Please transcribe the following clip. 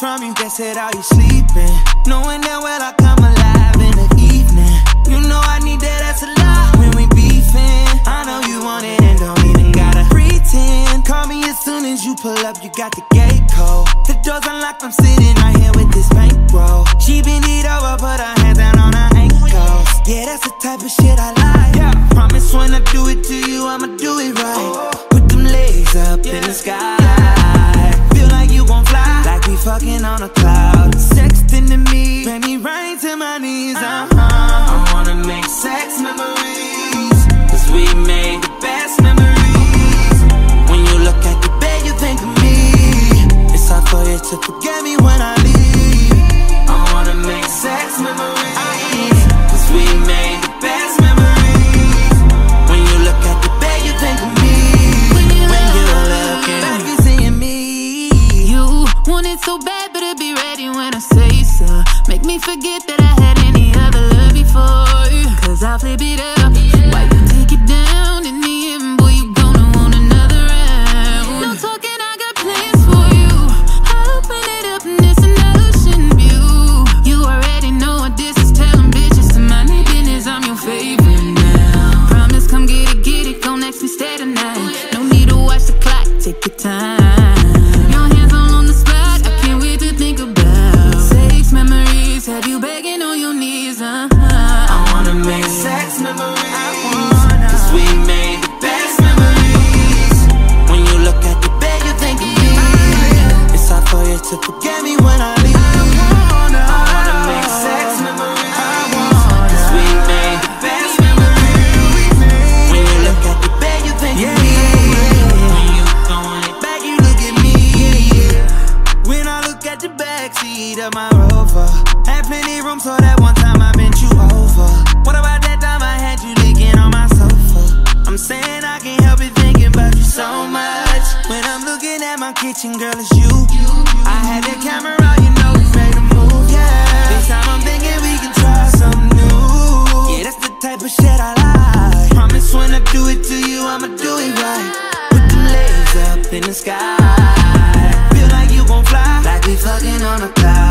from you. Guess it all you sleeping, knowing that well I come alive in the evening. You know I need that ass a lot when we beefing. I know you want it and don't even gotta pretend. Call me as soon as you pull up, you got the gate code. The door's unlocked, I'm sitting right here with this bankroll. She bend it over, put her hands down on her ankles. Yeah, that's the type of shit I like. Yeah. Promise when I do it to you, I'ma do it right. Put them legs up in the sky. Feel like you gon' fly, like we fucking on a cloud. Sexting to me, make me rain to my knees. I wanna make sex memories, cause we made the best memories. When you look at the bed, you think of me. It's hard for you to forget me when I leave. I wanna make sex memories, cause we made the best memories. When you look at the bed, you think of me. When you're looking back, you seeing me. You want it so bad, better be ready when I say so. Make me forget that I had any other love before you, cause I'll flip it up. Why you take it down in the end, boy, you gonna want another round. No talking, I got plans for you. I'll open it up and it's an ocean view. You already know what this is, tell them bitches to mind their business, I'm your favorite now. Promise, come get it, go next and stay tonight. No need to watch the clock, take your time. Your hands all on the spot, I can't wait to think about sex memories, have you begging on your knees, I wanna make sex memories, cause we made the best memories. When you look at the bed, you think of me. It's hard for you to forget me when I leave. I wanna make sex memories, cause we made the best memories. When you look at the bed, you think of me. When you throwing it back, you look at me. When I look at the backseat of my Rover, had plenty room so that one time I bent you over. What about that time I had you licking on my sofa? I'm saying I can't help it thinking about you so much. When I'm looking at my kitchen, girl, it's you. I had the camera, you know we made a move, yeah. This time I'm thinking we can try something new. Yeah, that's the type of shit I like. Promise when I do it to you, I'ma do it right. Put them legs up in the sky. Feel like you gon' fly, like we fucking on a cloud.